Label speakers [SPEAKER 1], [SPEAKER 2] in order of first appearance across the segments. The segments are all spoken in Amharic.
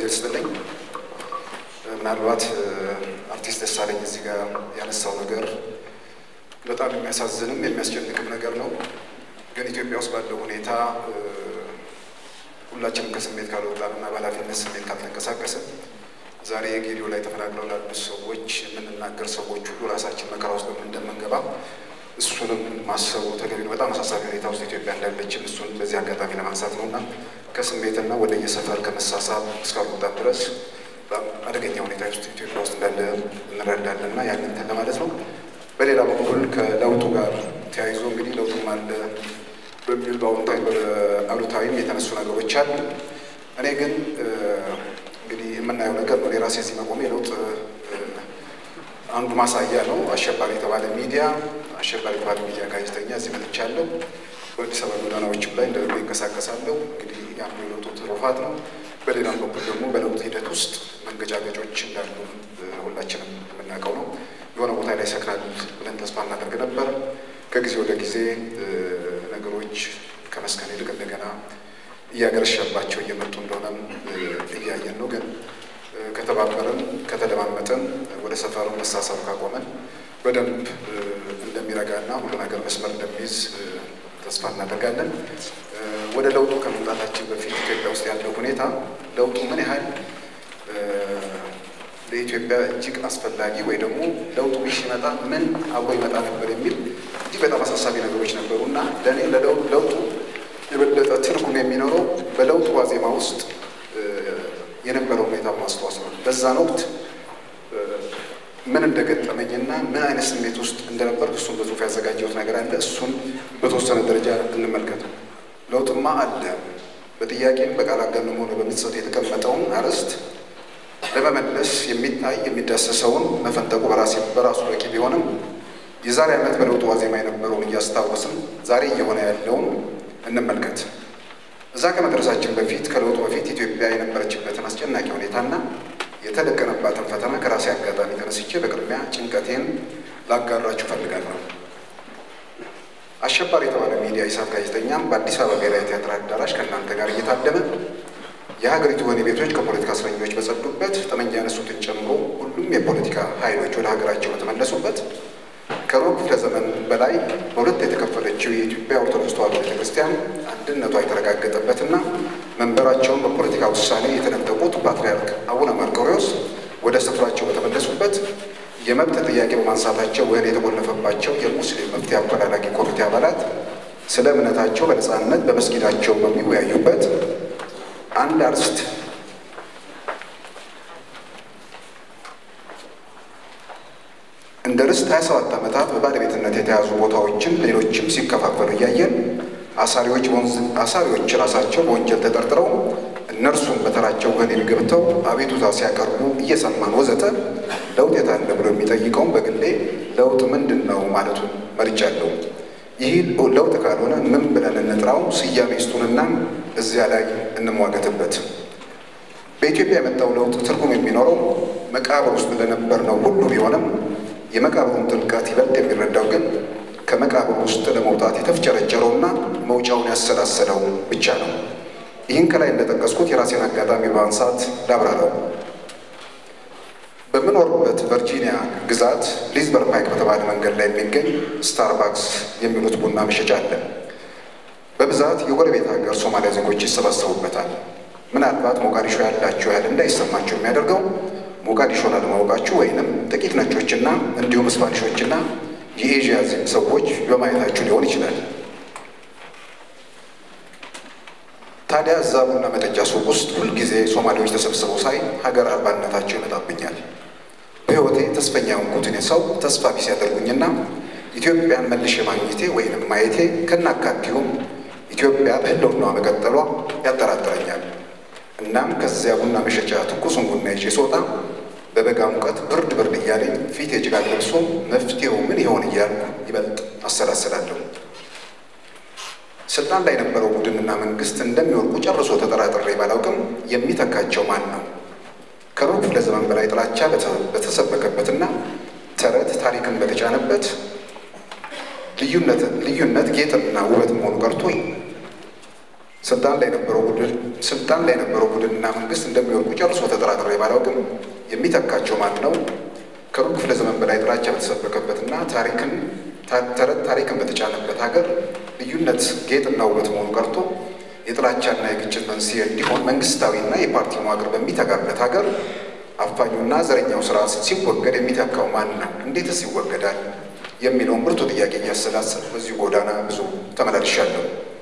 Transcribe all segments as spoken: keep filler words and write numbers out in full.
[SPEAKER 1] ይስጥልኝ ምናልባት አርቲስት ደሳለኝ እዚህ ጋር ያነሳው ነገር በጣም የሚያሳዝንም የሚያስጨንቅም ነገር ነው ግን ኢትዮጵያ ውስጥ ባለው ሁኔታ ሁላችንም ከስሜት ካልወጣንና ባላፊነት ስሜት ካልተንቀሳቀስን ዛሬ የጌዲዮ ላይ ተፈናቅለው ላሉ ሰዎች የምንናገር ሰዎች ሁሉ ራሳችን መከራ ውስጥ እንደምንገባ እሱንም ማሰቡ ተገቢ ነው በጣም አሳሳቢ ሁኔታ ውስጥ ኢትዮጵያ እንዳለች እሱን በዚህ አጋጣሚ ለማንሳት ነውና ከስሜትና ወደ የሰፈር ከመሳሳብ እስካልወጣ ድረስ አደገኛ ሁኔታ ውስጥ ኢትዮጵያ ውስጥ እንዳለ እንረዳለንና ያንን ለማለት ነው በሌላ በኩል ከለውጡ ጋር ተያይዞ እንግዲህ ለውጡ ማለት በሚል ባውንታይ በአሉታዊም የተነሱ ነገሮች አሉ እኔ ግን እንግዲህ የምናየው ነገር ነው የራሴ እዚህ መቆሜ ለውጥ አንዱ ማሳያ ነው አሸባሪ የተባለ ሚዲያ አሸባሪ የተባለ ሚዲያ ጋዜጠኛ እዚህ መጥቻለሁ በአዲስ አበባ ጎዳናዎችም ላይ እንደዚህ ይንቀሳቀሳለሁ እንግዲህ ያም የለውጡ ትሩፋት ነው በሌላም በኩል ደግሞ በለውጥ ሂደት ውስጥ መንገጫገጮች እንዳሉ ሁላችንም የምናውቀው ነው የሆነ ቦታ ላይ ሰክናል ብለን ተስፋ እናደርግ ነበር ከጊዜ ወደ ጊዜ ነገሮች ከመስከን ይልቅ እንደገና እያገረሸባቸው እየመጡ እንደሆነም እያየን ነው ግን ከተባበረን ከተደማመጠን ወደ ሰፈሩ መሳሳብ ካቆመን በደንብ እንደሚረጋና ሁሉ ነገር መስመር እንደሚይዝ ተስፋ እናደርጋለን ወደ ለውጡ ከመምጣታችን በፊት ኢትዮጵያ ውስጥ ያለው ሁኔታ ለውጡ ምን ያህል ለኢትዮጵያ እጅግ አስፈላጊ ወይ ደግሞ ለውጡ ቢመጣ ምን አብሮ ይመጣ ነበር የሚል እጅግ በጣም አሳሳቢ ነገሮች ነበሩና ለኔ ለለውጡ የበለጠ ትርጉም የሚኖረው በለውጡ ዋዜማ ውስጥ የነበረው ሁኔታ ማስተዋወስ ነው በዛን ወቅት ምን እንደገጠመኝና ምን አይነት ስሜት ውስጥ እንደነበር እሱን በጽሁፍ ያዘጋጀሁት ነገር አለ እሱን በተወሰነ ደረጃ እንመልከት ለውጥማ አለ በጥያቄም በቃል አጋኖም ሆነ በምጽት የተቀመጠውን አርስት ለመመለስ የሚታይ የሚዳሰሰውን መፈንጠቁ በራሴ በራሱ በቂ ቢሆንም የዛሬ ዓመት በለውጡ ዋዜማ የነበረውን እያስታወስን ዛሬ እየሆነ ያለውን እንመልከት እዛ ከመድረሳችን በፊት ከለውጡ በፊት ኢትዮጵያ የነበረችበትን አስጨናቂ ሁኔታና የተደቀነባትን ፈተና ከራሴ አጋጣሚ ተነስቼ በቅድሚያ ጭንቀቴን ላጋራችሁ ፈልጋለሁ አሸባሪ የተባለ ሚዲያ ኢሳት ጋዜጠኛም በአዲስ አበባ ብሔራዊ ቲያትር አዳራሽ ከእናንተ ጋር እየታደመ የሀገሪቱ ወህኒ ቤቶች ከፖለቲካ እስረኞች በጸዱበት ጠመንጃ ያነሱትን ጨምሮ ሁሉም የፖለቲካ ኃይሎች ወደ ሀገራቸው በተመለሱበት ከሩብ ክፍለ ዘመን በላይ በሁለት የተከፈለችው የኢትዮጵያ ኦርቶዶክስ ተዋሕዶ ቤተክርስቲያን አንድነቷ የተረጋገጠበትና መንበራቸውን በፖለቲካ ውሳኔ የተነጠቁት ፓትርያርክ አቡነ መርቆሬዎስ ወደ ስፍራቸው በተመለሱበት የመብት ጥያቄ በማንሳታቸው ወህኒ የተቆለፈባቸው የሙስሊም መፍትሄ አፈላላጊ ኮሚቴ አባላት ስለ እምነታቸው በነፃነት በመስጊዳቸው በሚወያዩበት አንድ አርስት እንደ ርስት ሃያ ሰባት ዓመታት በባለቤትነት የተያዙ ቦታዎችን ሌሎችም ሲከፋፈሉ እያየን አሳሪዎች አሳሪዎች ራሳቸው በወንጀል ተጠርጥረው እነርሱም በተራቸው ወህኒ ገብተው አቤቱታ ሲያቀርቡ እየሰማን ወዘተ ለውጥ የታለ ብሎ የሚጠይቀውን በግሌ ለውጥ ምንድን ነው ማለቱን መርጫለሁ ይህ ለውጥ ካልሆነ ምን ብለን እንጥራው ስያሜ ስጡንና እዚያ ላይ እንሟገትበት በኢትዮጵያ የመጣው ለውጥ ትርጉም የሚኖረው መቃብር ውስጥ ለነበር ነው ሁሉ ቢሆንም የመቃብሩን ጥልቀት ይበልጥ የሚረዳው ግን ከመቃብር ውስጥ ለመውጣት የተፍጨረጨረውና መውጫውን ያሰላሰለው ብቻ ነው ይህን ከላይ እንደጠቀስኩት የራሴን አጋጣሚ በማንሳት ላብራራው በምኖርበት ቨርጂኒያ ግዛት ሊዝበር ፓይክ በተባለ መንገድ ላይ የሚገኝ ስታርባክስ የሚሉት ቡና መሸጫ አለ በብዛት የጎረቤት ሀገር ሶማሊያ ዜጎች ይሰባሰቡበታል ምናልባት ሞቃዲሾ ያላችሁ ያህል እንዳይሰማቸው የሚያደርገው ሞቃዲሾን አለማወቃችሁ ወይንም ጥቂት ነጮችና እንዲሁም ስፓኒሾችና የኤዥያ ሰዎች በማየታችሁ ሊሆን ይችላል ታዲያ እዛ ቡና መጠጫ ሱቅ ውስጥ ሁልጊዜ ሶማሌዎች ተሰብስበው ሳይ ሀገር አልባነታቸው ይመጣብኛል በህይወቴ ተስፈኛ የሆንኩትን ሰው ተስፋ ቢስ ያደርጉኝና ኢትዮጵያን መልሼ ማግኘቴ ወይንም ማየቴ ከናካቴውም ኢትዮጵያ በህልውናዋ መቀጠሏ ያጠራጥረኛል እናም ከዚያ ቡና መሸጫ ትኩሱን ቡና ይዤ ስወጣ በበጋ ሙቀት ብርድ ብርድ እያለኝ ፊቴ ጭጋግ ለብሶ መፍትሄው ምን ይሆን እያልኩ ይበልጥ አሰላስላለሁ ስልጣን ላይ የነበረው ቡድንና መንግስት እንደሚወርቁ ጨርሶ ተጠራጥሬ ባላውቅም የሚተካቸው ማን ነው ከሩብ ክፍለ ዘመን በላይ ጥላቻ በተሰበከበትና ተረት ታሪክን በተጫነበት ልዩነት ልዩነት ጌጥና ውበት መሆኑ ቀርቶ ስልጣን ላይ ነበረው ቡድን ስልጣን ላይ ነበረው ቡድንና መንግስት እንደሚወርቁ ጨርሶ ተጠራጥሬ ባላውቅም የሚተካቸው ማን ነው? ከሩብ ክፍለ ዘመን በላይ ጥላቻ በተሰበከበትና ታሪክን ተረት ታሪክን በተጫነበት ሀገር ልዩነት ጌጥና ውበት መሆኑ ቀርቶ የጥላቻና የግጭት መንስኤ እንዲሆን መንግስታዊና የፓርቲ መዋቅር በሚተጋበት ሀገር አፋኙና ዘረኛው ስርዓት ሲወገድ የሚተካው ማን ነው? እንዴትስ ይወገዳል? የሚለውን ብርቱ ጥያቄ እያሰላሰልኩ በዚህ ጎዳና ብዙ ተመላልሻለሁ።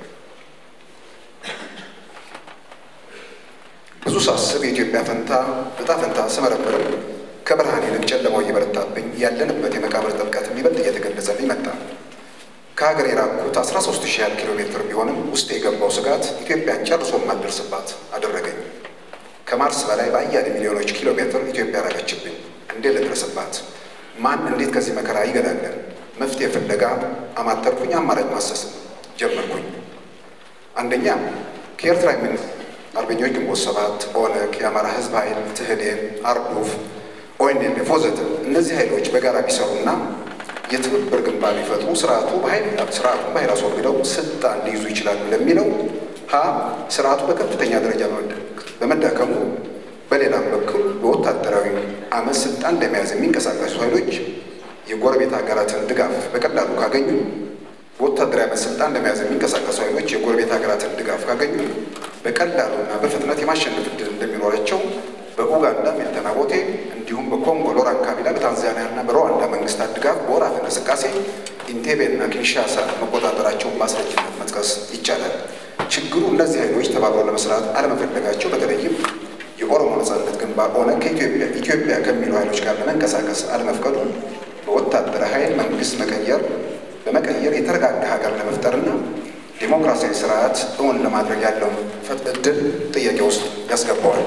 [SPEAKER 1] ብዙ ሳስብ የኢትዮጵያ ፈንታ እጣ ፈንታ ስመረምርም ከብርሃን ይልቅ ጨለማው እየበረታብኝ ያለንበት የመቃብር ጥልቀት የሚበልጥ እየተገለጸልኝ መጣ። ከሀገር የራቅኩት አስራ ሦስት ሺህ ያህል ኪሎ ሜትር ቢሆንም ውስጥ የገባው ስጋት ኢትዮጵያን ጨርሶ የማልደርስባት አደረገኝ። ከማርስ በላይ በአያሌ ሚሊዮኖች ኪሎ ሜትር ኢትዮጵያ ራቀችብኝ። እንዴት ልድረስባት? ማን እንዴት ከዚህ መከራ ይገላገል? መፍትሄ ፍለጋ አማተርኩኝ። አማራጭ ማሰስ ጀመርኩኝ። አንደኛ ከኤርትራ ምን አርበኞች ግንቦት ሰባት፣ ኦነግ፣ የአማራ ህዝብ ኃይል፣ ትህዴን፣ አርዱፍ፣ ኦኤንኤልኤፍ ወዘተ እነዚህ ኃይሎች በጋራ ቢሰሩና የትብብር ግንባር ቢፈጥሩ ስርዓቱ በኃይል ስርዓቱን በኃይል አስወግደው ስልጣን ሊይዙ ይችላሉ ለሚለው ሀ ስርዓቱ በከፍተኛ ደረጃ በመዳከሙ በሌላም በኩል በወታደራዊ አመፅ ስልጣን ለመያዝ የሚንቀሳቀሱ ኃይሎች የጎረቤት ሀገራትን ድጋፍ በቀላሉ ካገኙ በወታደራዊ አመፅ ስልጣን ለመያዝ የሚንቀሳቀሱ ኃይሎች የጎረቤት ሀገራትን ድጋፍ ካገኙ በቀላሉና በፍጥነት የማሸነፍ ዕድል እንደሚኖራቸው በኡጋንዳ ሚልተን አቦቴ እንዲሁም በኮንጎ ሎራን ካቢላ በታንዛኒያና በሩዋንዳ መንግስታት ድጋፍ በወራት እንቅስቃሴ ኢንቴቤና ኪንሻሳ መቆጣጠራቸውን ማስረጃነት መጥቀስ ይቻላል። ችግሩ እነዚህ ኃይሎች ተባብረው ለመስራት አለመፈለጋቸው፣ በተለይም የኦሮሞ ነጻነት ግንባር ኦነግ ከኢትዮጵያ ኢትዮጵያ ከሚሉ ኃይሎች ጋር ለመንቀሳቀስ አለመፍቀዱ በወታደራዊ ኃይል መንግስት መቀየር በመቀየር የተረጋጋ ሀገር ለመፍጠርና ዲሞክራሲያዊ ስርዓት እውን ለማድረግ ያለውን ዕድል ጥያቄ ውስጥ ያስገባዋል።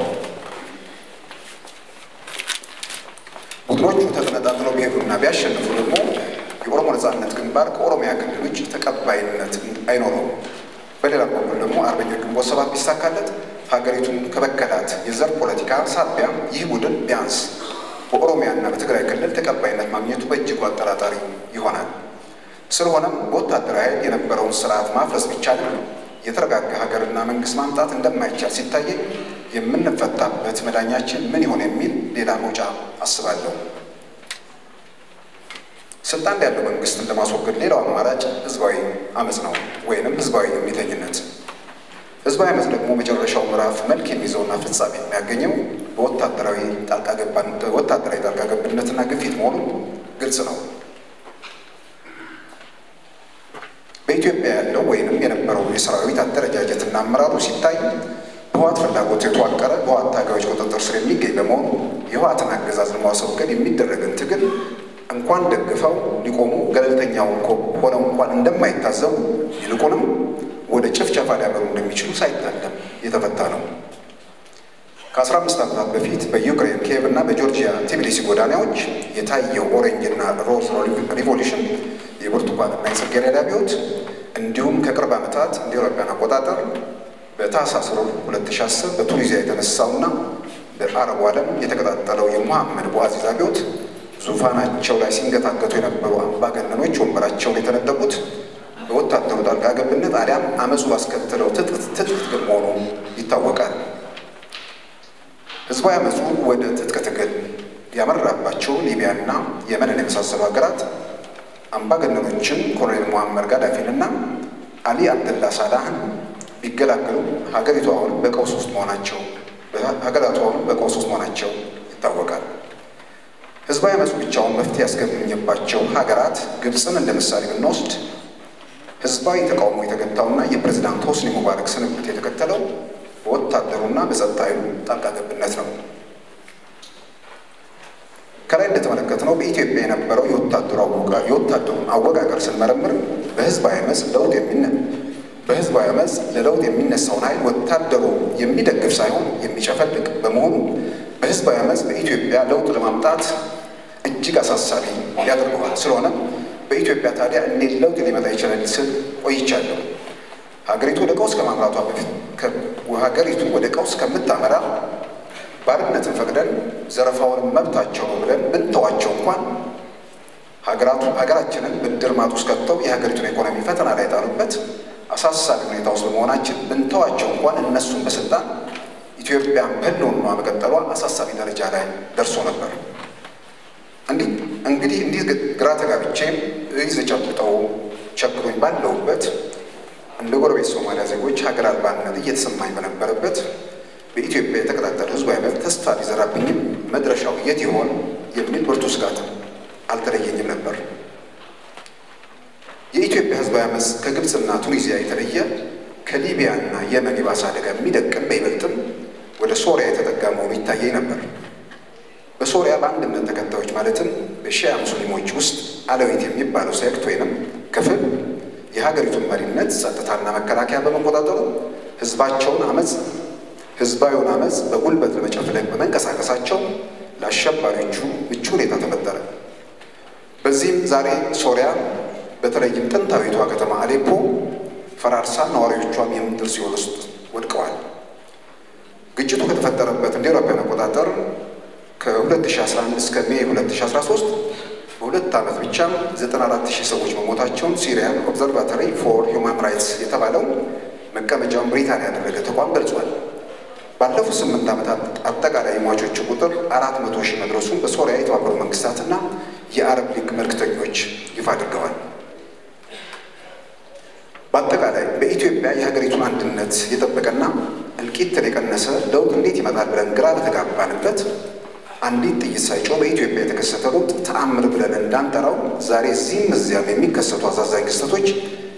[SPEAKER 1] ቡድኖቹ ተጠነጣጥለው ቢሄዱና ቢያሸንፉ ደግሞ የኦሮሞ ነጻነት ግንባር ከኦሮሚያ ክልሎች ተቀባይነት አይኖረውም። በሌላ በኩል ደግሞ አርበኞች ግንቦት ሰባት ቢሳካለት ሀገሪቱን ከበከላት የዘር ፖለቲካ ሳቢያ ይህ ቡድን ቢያንስ በኦሮሚያና በትግራይ ክልል ተቀባይነት ማግኘቱ በእጅጉ አጠራጣሪ ይሆናል። ስለሆነም በወታደራዊ ኃይል የነበረውን ስርዓት ማፍረስ ቢቻልም የተረጋጋ ሀገርና መንግስት ማምጣት እንደማይቻል ሲታየኝ የምንፈታበት መዳኛችን ምን ይሆን የሚል ሌላ መውጫ አስባለሁ። ስልጣን ያለው መንግስትን ለማስወገድ ሌላው አማራጭ ህዝባዊ አመፅ ነው ወይንም ህዝባዊ እምቢተኝነት። ህዝባዊ አመፅ ደግሞ መጨረሻው ምዕራፍ መልክ የሚይዘውና ፍጻሜ የሚያገኘው በወታደራዊ ጣልቃ ገብነት ወታደራዊ ጣልቃ ገብነትና ግፊት መሆኑ ግልጽ ነው። በኢትዮጵያ ያለው ወይንም የነበረው የሰራዊት አደረጃጀትና አመራሩ ሲታይ በህወሓት ፍላጎት የተዋቀረ በህወሓት ታጋዮች ቁጥጥር ስር የሚገኝ በመሆኑ የህወሓትን አገዛዝ ለማስወገድ የሚደረግን ትግል እንኳን ደግፈው ሊቆሙ ገለልተኛው ሆነው እንኳን እንደማይታዘቡ ይልቁንም ወደ ጭፍጨፋ ሊያመሩ እንደሚችሉ ሳይታለም የተፈታ ነው። ከአስራ አምስት ዓመታት በፊት በዩክሬን ኪየቭ እና በጆርጂያ ቲቢሊሲ ጎዳናዎች የታየው ኦሬንጅና ሮዝ ሪቮሉሽን የብርቱካንና የጽጌረዳ አብዮት እንዲሁም ከቅርብ ዓመታት እንደ አውሮፓውያን አቆጣጠር በታህሳስ ሁለት ሺህ አስር በቱኒዚያ የተነሳውና በአረቡ ዓለም የተቀጣጠለው የሙሐመድ ቡአዚዝ አብዮት ዙፋናቸው ላይ ሲንገታገቱ የነበሩ አምባገነኖች ወንበራቸውን የተነጠቁት በወታደሩ ጣልቃ ገብነት አሊያም አመፁ ባስከተለው ትጥቅ ትግል መሆኑ ይታወቃል። ህዝባዊ አመፁ ወደ ትጥቅ ትግል ያመራባቸው ሊቢያና የመንን የመሳሰሉ ሀገራት አምባገነኖችን ኮሎኔል ሙአመር ጋዳፊንና አሊ አብደላ ሳላህን ቢገላገሉ ሀገሪቱ አሁን በቀውስ ውስጥ መሆናቸው ሀገራቱ አሁን በቀውስ ውስጥ መሆናቸው ይታወቃል። ህዝባዊ አመፁ ብቻውን መፍትሄ ያስገኘባቸው ሀገራት ግብፅን እንደ ምሳሌ ብንወስድ ህዝባዊ ተቃውሞ የተገታውና የፕሬዝዳንት ሆስኒ ሙባረክ ስንብት የተከተለው በወታደሩና በጸጥታ ኃይሉ ጣልቃ ገብነት ነው። ከላይ እንደተመለከትነው በኢትዮጵያ የነበረው የወታደሩን አወቃቀር ስንመረምር በህዝባዊ አመፅ ለውጥ የሚነ በህዝባዊ አመፅ ለለውጥ የሚነሳውን ኃይል ወታደሩ የሚደግፍ ሳይሆን የሚጨፈልቅ በመሆኑ በህዝባዊ አመፅ በኢትዮጵያ ለውጥ ለማምጣት እጅግ አሳሳቢ ያደርገዋል። ስለሆነ በኢትዮጵያ ታዲያ እንዴት ለውጥ ሊመጣ ይችላል ስል ቆይቻለሁ። ሀገሪቱ ወደ ቀውስ ከማምራቷ በፊት ሀገሪቱ ወደ ቀውስ ከምታመራ ባርነትን ፈቅደን ዘረፋውን መብታቸው ነው ብለን ብንተዋቸው እንኳን ሀገራቱ ሀገራችንን ብድር ማጥ ውስጥ ከተው የሀገሪቱን ኢኮኖሚ ፈተና ላይ ጣሉበት አሳሳቢ ሁኔታ ውስጥ በመሆናችን ብንተዋቸው እንኳን እነሱን በስልጣን ኢትዮጵያን በህልውና ማመቀጠሏ አሳሳቢ ደረጃ ላይ ደርሶ ነበር። እንዲህ እንግዲህ እንዲህ ግራ ተጋብቼ ይዘጨብጠው ቸግሮኝ ባለውበት እንደ ጎረቤት ሶማሊያ ዜጎች ሀገር አልባነት እየተሰማኝ በነበረበት በኢትዮጵያ የተቀጣጠለ ህዝባዊ አመፅ ተስፋ ቢዘራብኝም መድረሻው የት ይሆን የሚል ብርቱ ስጋት አልተለየኝም ነበር። የኢትዮጵያ ህዝባዊ አመፅ ከግብጽና ቱኒዚያ የተለየ ከሊቢያና የመን የባሰ አደጋ የሚደቅን በይበልጥም ወደ ሶሪያ የተጠጋ መሆኑ ይታየኝ ነበር። በሶሪያ በአንድነት ተከታዮች ማለትም በሺያ ሙስሊሞች ውስጥ አለዊት የሚባለው ሴክት ወይንም ክፍል የሀገሪቱን መሪነት ጸጥታና መከላከያ በመቆጣጠሩ ህዝባቸውን አመፅ ህዝባዊውን አመፅ በጉልበት ለመጨፍለቅ በመንቀሳቀሳቸው ለአሸባሪዎቹ ምቹ ሁኔታ ተፈጠረ። በዚህም ዛሬ ሶሪያ በተለይም ጥንታዊቷ ከተማ አሌፖ ፈራርሳ ነዋሪዎቿም የምድር ሲኦል ውስጥ ወድቀዋል። ግጭቱ ከተፈጠረበት እንደ አውሮፓውያን አቆጣጠር ከ2011 እስከ ሜይ ሁለት ሺህ አስራ ሶስት በሁለት ዓመት ብቻ ዘጠና አራት ሺህ ሰዎች መሞታቸውን ሲሪያን ኦብዘርቫቶሪ ፎር ሂውማን ራይትስ የተባለው መቀመጫውን ብሪታንያ ያደረገ ተቋም ገልጿል። ባለፉት ስምንት ዓመታት አጠቃላይ ሟቾች ቁጥር አራት መቶ ሺህ መድረሱን በሶሪያ የተባበሩት መንግስታትና የአረብ ሊግ መልእክተኞች ይፋ አድርገዋል። በአጠቃላይ በኢትዮጵያ የሀገሪቱን አንድነት የጠበቀና እልቂትን የቀነሰ ለውጥ እንዴት ይመጣል ብለን ግራ በተጋባንበት አንዲት ጥይት ሳይጮህ በኢትዮጵያ የተከሰተ ለውጥ ተአምር ብለን እንዳንጠራው ዛሬ እዚህም እዚያም የሚከሰቱ አሳዛኝ ክስተቶች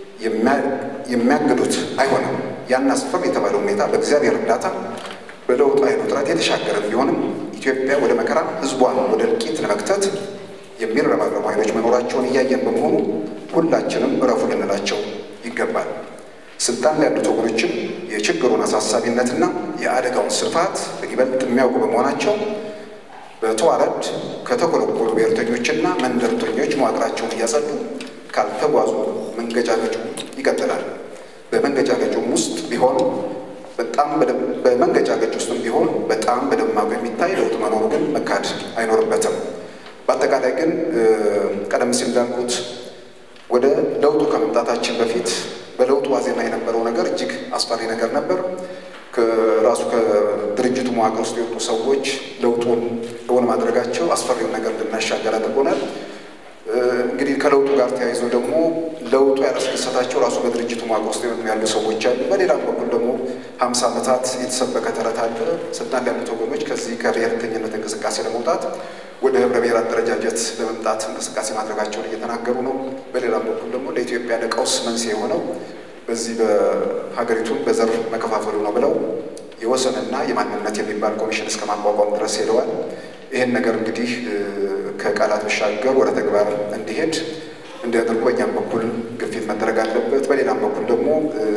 [SPEAKER 1] የሚያግዱት አይሆንም። ያን አስፈሪ የተባለው ሁኔታ በእግዚአብሔር እርዳታ በለውጥ ኃይሉ ጥረት የተሻገረ ቢሆንም ኢትዮጵያ ወደ መከራ ህዝቧን ወደ እልቂት ለመክተት የሚረባረቡ ኃይሎች መኖራቸውን እያየን በመሆኑ ሁላችንም እረፉ ልንላቸው ይገባል። ስልጣን ላይ ያሉት ወገኖችም የችግሩን አሳሳቢነትና የአደጋውን ስፋት በይበልጥ የሚያውቁ በመሆናቸው በተዋረድ ከተኮለኮሉ ብሔርተኞችና መንደርተኞች መዋቅራቸውን እያጸዱ ካልተጓዙ መንገጫገጩ ይቀጥላል። በመንገጫገጩም ውስጥ ቢሆን በጣም በመንገጫገጭ ውስጥም ቢሆን በጣም በደማቁ የሚታይ ለውጥ መኖሩ ግን መካድ አይኖርበትም። በአጠቃላይ ግን ቀደም ሲል እንዳልኩት ወደ ለውጡ ከመምጣታችን በፊት በለውጡ ዋዜማ የነበረው ነገር እጅግ አስፈሪ ነገር ነበር። ከራሱ ከድርጅቱ መዋቅር ውስጥ የወጡ ሰዎች ለውጡን እውን ማድረጋቸው አስፈሪውን ነገር እንድናሻገር አድርጎናል። እንግዲህ ከለውጡ ጋር ተያይዞ ደግሞ ለውጡ ያላስደሰታቸው ራሱ በድርጅቱ መዋቅር ውስጥ ያሉ ሰዎች አሉ። በሌላም በኩል ደግሞ ሀምሳ ዓመታት የተሰበከ ተረት አለ። ስልጣን ላይ ያሉት ወገኖች ከዚህ ከብሔርተኝነት እንቅስቃሴ ለመውጣት ወደ ህብረ ብሔር አደረጃጀት ለመምጣት እንቅስቃሴ ማድረጋቸውን እየተናገሩ ነው። በሌላም በኩል ደግሞ ለኢትዮጵያ ለቀውስ መንስኤ የሆነው በዚህ በሀገሪቱን በዘር መከፋፈሉ ነው ብለው የወሰንና የማንነት የሚባል ኮሚሽን እስከ ማቋቋም ድረስ ሄደዋል። ይህን ነገር እንግዲህ ከቃላት መሻገር ወደ ተግባር እንዲሄድ እንዲያደርጉ በእኛም በኩል ግፊት መደረግ አለበት። በሌላም በኩል ደግሞ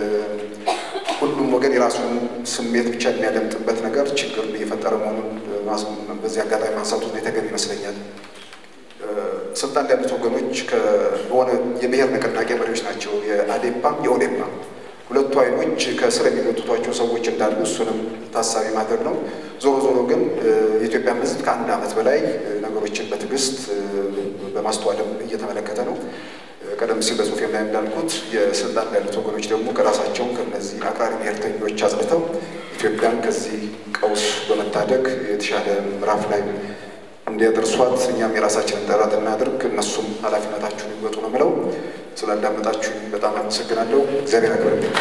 [SPEAKER 1] ሁሉም ወገን የራሱን ስሜት ብቻ የሚያደምጥበት ነገር ችግር እየፈጠረ መሆኑን በዚህ አጋጣሚ ማንሳቱ የተገቢ ይመስለኛል። ስልጣን ላይ ያሉት ወገኖች ከሆነ የብሔር ንቅናቄ መሪዎች ናቸው፣ የአዴፓም የኦዴፓም ሁለቱ ኃይሎች ከስር የሚጎትቷቸው ሰዎች እንዳሉ እሱንም ታሳቢ ማድረግ ነው። ዞሮ ዞሮ ግን የኢትዮጵያ ሕዝብ ከአንድ ዓመት በላይ ነገሮችን በትዕግስት በማስተዋልም እየተመለከተ ነው። ቀደም ሲል በጽሁፌም ላይ እንዳልኩት የስልጣን ላይ ያሉት ወገኖች ደግሞ ከራሳቸው ከነዚህ አክራሪ ብሔርተኞች አጽድተው ኢትዮጵያን ከዚህ ቀውስ በመታደግ የተሻለ ምዕራፍ ላይ እንዲያደርሷት እኛም የራሳችንን ጥረት እናድርግ፣ እነሱም ኃላፊነታችሁን ይወጡ ነው ብለው ስላዳመጣችሁ በጣም አመሰግናለሁ። እግዚአብሔር ያክብርልኝ።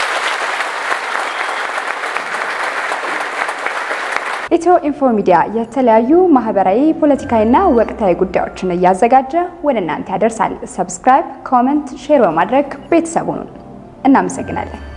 [SPEAKER 2] ኢትዮ ኢንፎ ሚዲያ የተለያዩ ማህበራዊ፣ ፖለቲካዊና ወቅታዊ ጉዳዮችን እያዘጋጀ ወደ እናንተ ያደርሳል። ሰብስክራይብ፣ ኮሜንት፣ ሼር በማድረግ ቤተሰቡን እናመሰግናለን።